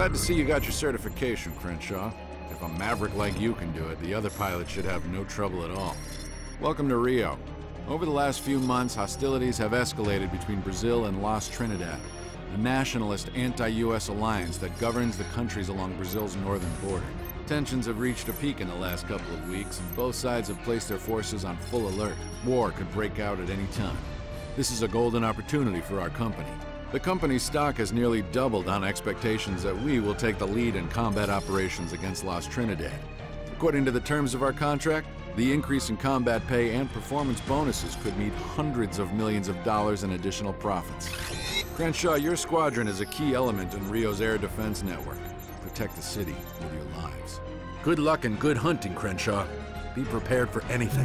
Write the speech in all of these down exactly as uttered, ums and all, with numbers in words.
Glad to see you got your certification, Crenshaw. If a maverick like you can do it, the other pilots should have no trouble at all. Welcome to Rio. Over the last few months, hostilities have escalated between Brazil and Las Trinidad, a nationalist anti-U S alliance that governs the countries along Brazil's northern border. Tensions have reached a peak in the last couple of weeks, and both sides have placed their forces on full alert. War could break out at any time. This is a golden opportunity for our company. The company's stock has nearly doubled on expectations that we will take the lead in combat operations against Las Trinidad. According to the terms of our contract, the increase in combat pay and performance bonuses could mean hundreds of millions of dollars in additional profits. Crenshaw, your squadron is a key element in Rio's air defense network. Protect the city with your lives. Good luck and good hunting, Crenshaw. Be prepared for anything.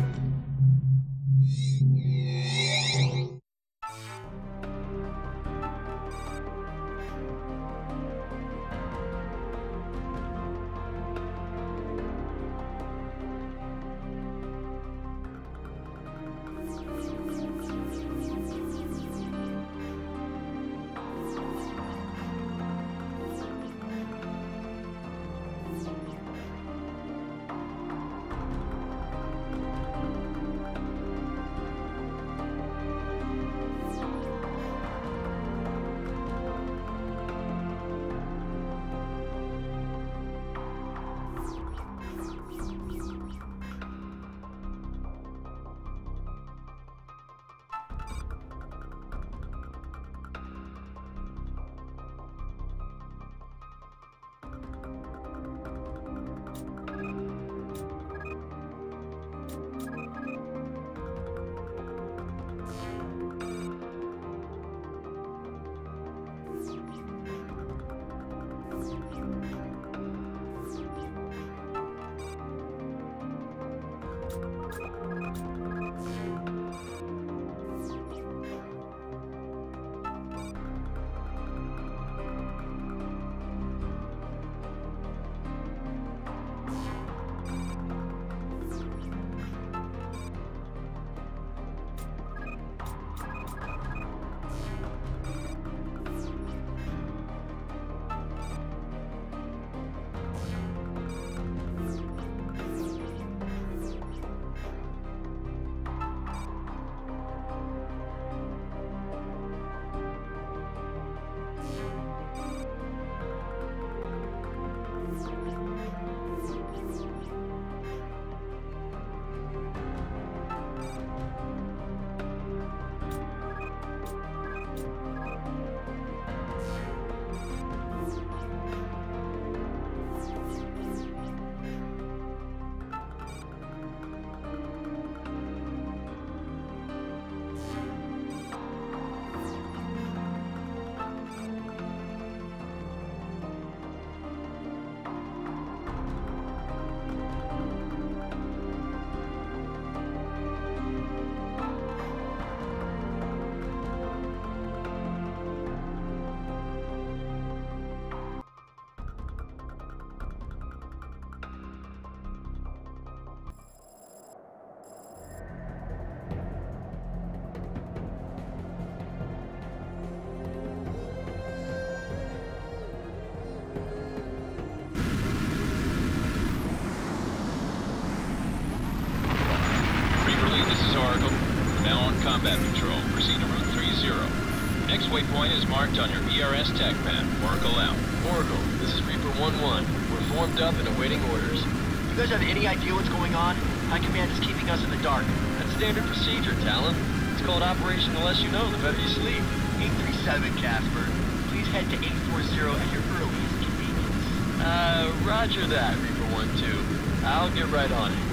Combat Patrol. Proceed to Route three zero. Next waypoint is marked on your E R S TAC map. Oracle out. Oracle, this is Reaper one one. We're formed up and awaiting orders. You guys have any idea what's going on? High Command is keeping us in the dark. That's standard procedure, Talon. It's called Operation The Less You Know, the better you sleep. eight three seven, Casper. Please head to eight four zero at your earliest convenience. Uh, roger that, Reaper one two. I'll get right on it.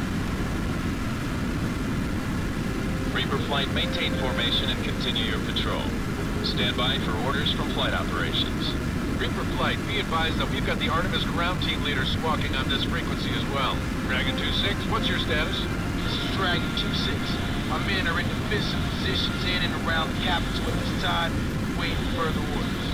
Reaper Flight, maintain formation and continue your patrol. Stand by for orders from flight operations. Reaper Flight, be advised that we've got the Artemis ground team leader squawking on this frequency as well. Dragon two six, what's your status? This is Dragon two six. Our men are in defensive positions in and around the capital at this time, waiting for further orders.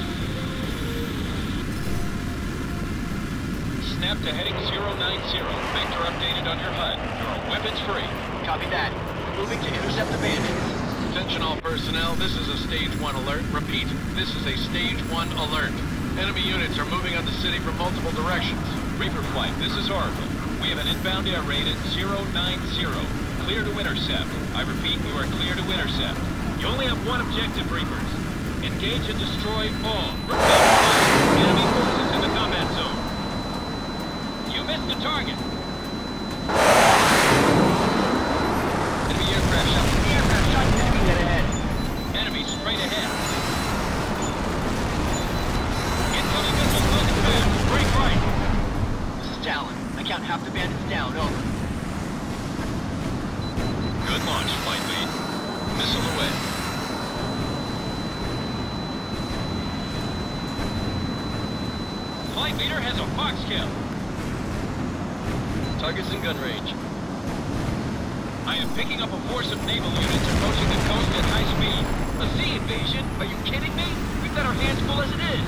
Snap to heading zero nine zero. Vector updated on your H U D. You're weapons free. Copy that. Moving to intercept the bandits. Attention all personnel, this is a Stage one alert. Repeat, this is a Stage one alert. Enemy units are moving on the city from multiple directions. Reaper Flight, this is Oracle. We have an inbound air raid at zero nine zero. Clear to intercept. I repeat, you are clear to intercept. You only have one objective, Reapers. Engage and destroy all. Enemy forces in the combat zone. You missed the target. Enemy aircraft shot. Aircraft shot enemy dead ahead. Enemy straight ahead. Incoming missile closing fast. Break right. This is Talon. I count half the bandits down. Over. Good launch, Flight Lead. Missile away. Flight Leader has a fox kill. Target's in gun range. I am picking up a force of naval units approaching the coast at high speed. A sea invasion? Are you kidding me? We've got our hands full as it is.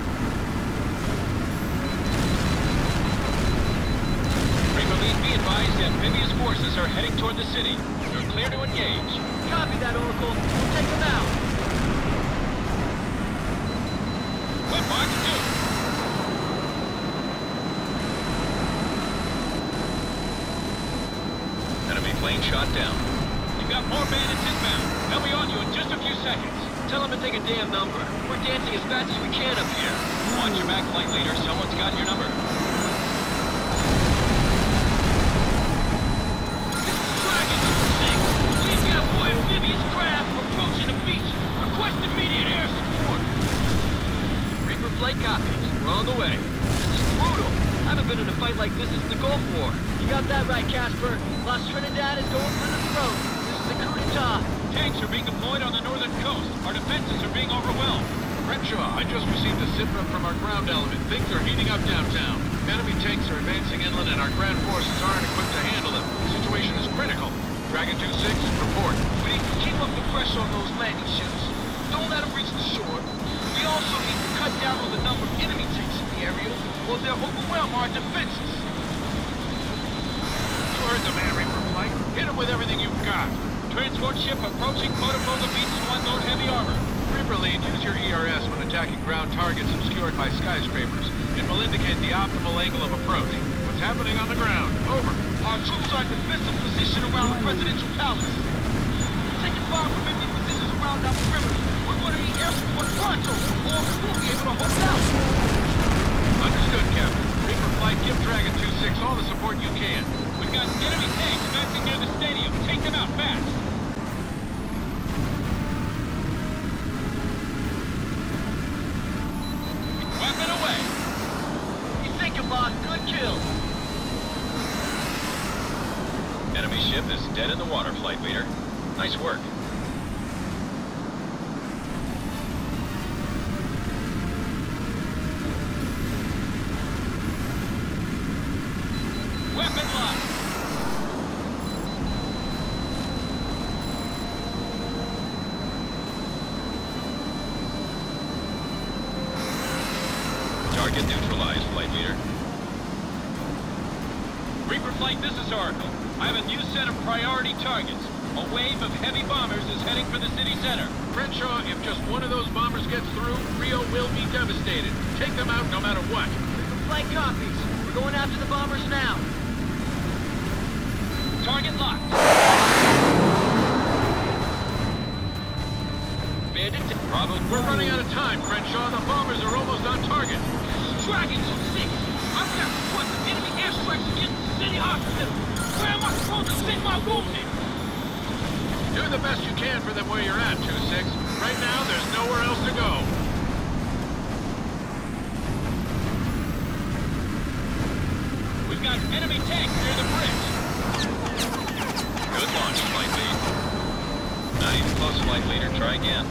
Reaper Lead, be advised, amphibious forces are heading toward the city. You're clear to engage. Copy that, Oracle. We'll take them out. Webbox two. Enemy plane shot down. You've got more bandits inbound. They'll be on you in just a few seconds. Tell them to take a damn number. We're dancing as fast as we can up here. Watch your back, Flight Leader. Someone's got your number. Dragon six. We've got a boy amphibious craft approaching the beach. Request immediate air support. Reaper flight copies. We're on the way. This is brutal. I haven't been in a fight like this since the Gulf War. You got that right, Casper. Las Trinidad is going for the throat. This is the coup d'etat. Tanks are being deployed on the northern coast. Our defenses are being overwhelmed. Crenshaw, I just received a sit-rep from our ground element. Things are heating up downtown. Enemy tanks are advancing inland and our ground forces aren't equipped to handle them. The situation is critical. Dragon two six, report. We need to keep up the pressure on those landing ships. Don't let them reach the shore. We also need to cut down on the number of enemy tanks in the area, or they'll overwhelm our defenses. You heard the man, Reaper Flight. Hit him with everything you've got. Transport ship approaching Motorola Beach to unload heavy armor. Reaper Lead, use your E R S when attacking ground targets obscured by skyscrapers. It will indicate the optimal angle of approach. What's happening on the ground? Over. Our troops are in defensive position around the presidential palace. Taking fire from enemy positions around our perimeter. We're going to need air support pronto, or we won't be able to hold out. Understood, Captain. Reaper Flight, give Dragon two six all the support you can. We've got enemy tanks advancing near the stadium. Take them out fast. Weapon away. You thinking, boss? Good kill. Enemy ship is dead in the water, Flight Leader. Nice work. Weapon locked. Target neutralized, Flight Leader. Reaper Flight, this is Oracle. I have a new set of priority targets. A wave of heavy bombers is heading for the city center. Crenshaw, if just one of those bombers gets through, Rio will be devastated. Take them out no matter what. Reaper flight copies. We're going after the bombers now. Target locked. Bandit, Bravo. We're running out of time, Crenshaw. The bombers are almost on target. Dragon two six. I've got reports of enemy airstrikes against the city hospital. Where am I supposed to send my wounded? Do the best you can for them where you're at, two six. Right now, there's nowhere else to go. We've got enemy tanks near the bridge. Good launch, Flight Lead. Not even close, Flight Leader. Try again.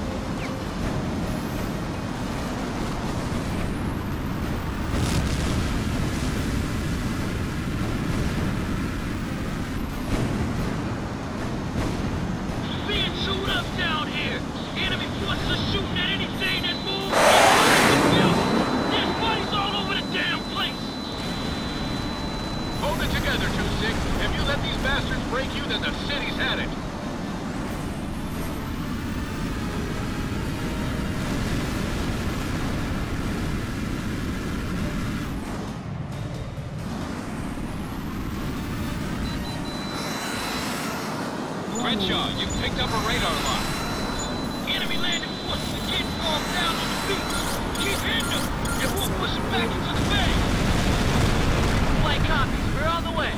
Being chewed up down here. Enemy forces are shooting at anything that moves. There's bodies all over the damn place. Hold it together, two six. If you let these bastards break you, then the city's had it. Crenshaw, you've picked up a radar lock. Enemy landing forces are getting bogged down on the beach. Keep hitting them, and we'll push them back into the bay. Flight copies. We're on the way.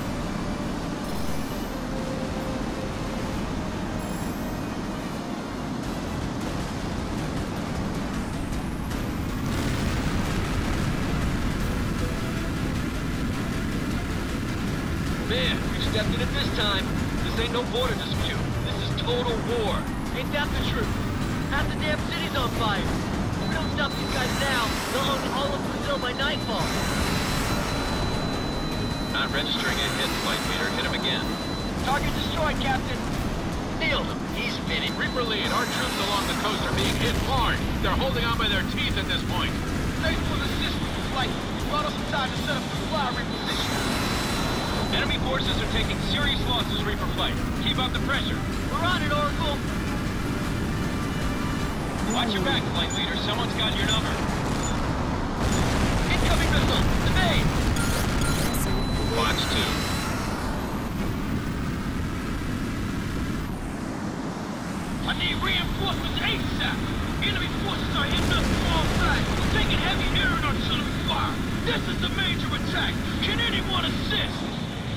Man, we stepped in it this time. This ain't no border dispute. This is total war. Ain't that the truth? Half the damn city's on fire. If we don't stop these guys now, they'll own all of Brazil by nightfall. Not registering a hit, flight leader. Hit him again. Target destroyed, Captain. Nailed him. He's finished. Reaper lead, our troops along the coast are being hit hard. They're holding on by their teeth at this point. Thanks for the assistance, flight. You brought us some time to set up the fire reposition. Enemy forces are taking serious losses, Reaper flight. Keep up the pressure. We're on it, Oracle. Watch your back, flight leader. Someone's got your number. Incoming missile. Evade. Watch two. I need reinforcements ASAP. Enemy forces are hitting us from all sides. Taking heavy air and artillery fire. This is the major attack. Can anyone assist?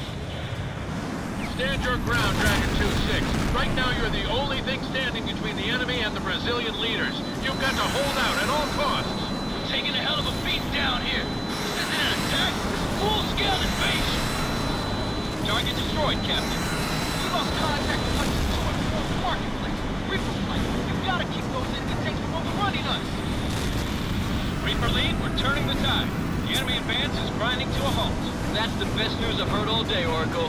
Stand your ground, Dragon two six. Right now, you're the only thing standing between the enemy and the Brazilian leaders. You've got to hold out at all costs. We're taking a hell of a beat down here. This isn't an attack. It's a full-scale invasion. Target destroyed, Captain. We lost contact with Hudson two and four marketplace. Reaper flight. You've got to keep those enemy tanks from overrunning us. Reaper lead, we're turning the tide. The enemy advance is grinding to a halt. That's the best news I've heard all day, Oracle.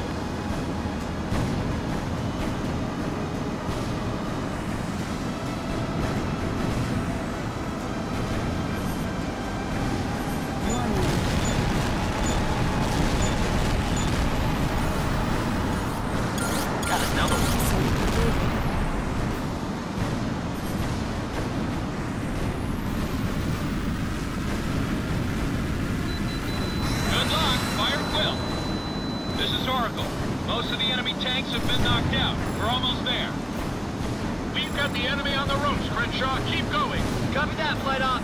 Most of the enemy tanks have been knocked out. We're almost there. We've got the enemy on the ropes, Crenshaw. Keep going. Copy that, Flight Ops.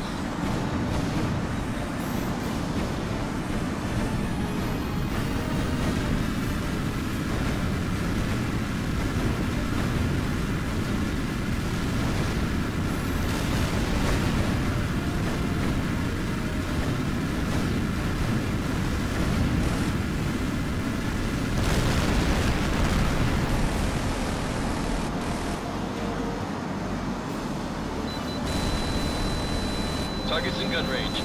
Targets in gun range.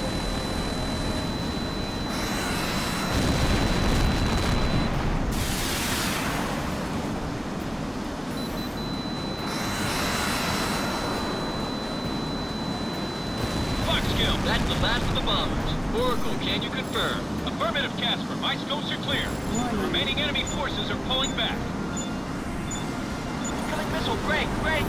Foxkill, That's the last of the bombers. Oracle, can you confirm? affirmative, Casper. My scopes are clear. The remaining enemy forces are pulling back. Incoming missile, break, break!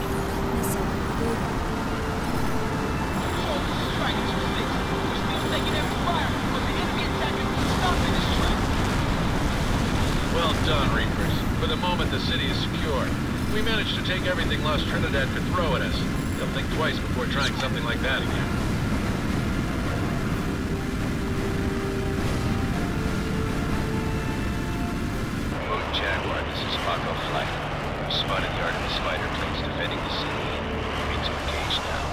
Well done, Reapers. For the moment, the city is secure. We managed to take everything Las Trinidad could throw at us. They'll think twice before trying something like that again. Boat Jaguar, this is Paco Flight. We've spotted the Artemis fighter planes defending the city. Ready to engage now.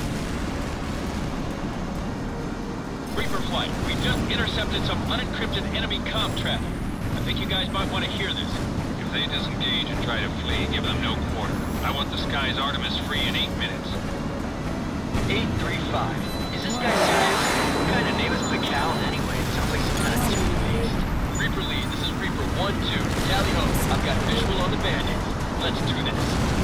Reaper flight, we just intercepted some unencrypted enemy comm traffic. I think you guys might want to hear this. If they disengage and try to flee, give them no quarter. I want the skies Artemis free in eight minutes. eight three five. Is this guy serious? What kind of name is Pacal anyway? It sounds like some kind of toothpaste. Reaper lead, this is Reaper one two. Tally ho, I've got visual on the bandits. Let's do this.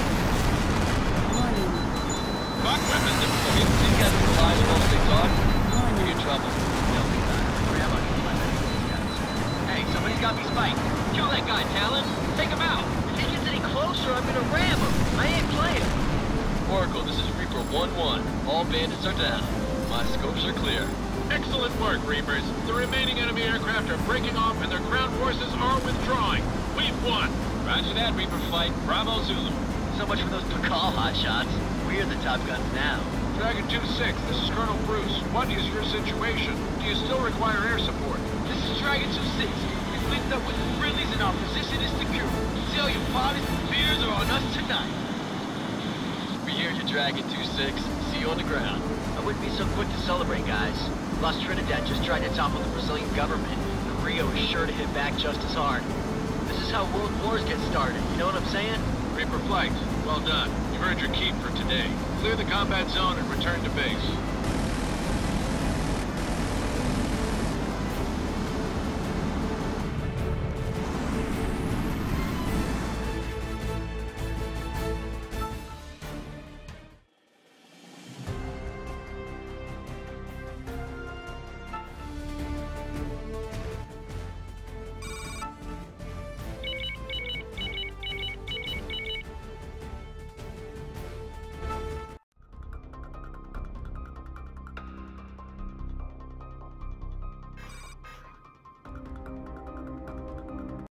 Rock weapons deployed. These guys are alive while they talk. You're in trouble. They'll be back. Grandma can find any of these guys. Hey, somebody's got me spiked. Kill that guy, Talon. Take him out. If he gets any closer, I'm gonna ram him. I ain't playing. Oracle, this is Reaper one one. All bandits are down. My scopes are clear. Excellent work, Reapers. The remaining enemy aircraft are breaking off and their ground forces are withdrawing. We Lead one. Roger that, Reaper Flight. Bravo Zulu. So much for those Pakal hotshots. We're the top guns now. Dragon two six, this is Colonel Bruce. What is your situation? Do you still require air support? This is Dragon two six. We've linked up with the friendlies and our position is secure. Tell your pilots the fears are on us tonight. We hear you, Dragon two six. See you on the ground. I wouldn't be so quick to celebrate, guys. Las Trinidad just tried to topple the Brazilian government. Rio is sure to hit back just as hard. This is how world wars get started, you know what I'm saying? Reaper Flight, well done. You've earned your keep for today. Clear the combat zone and return to base.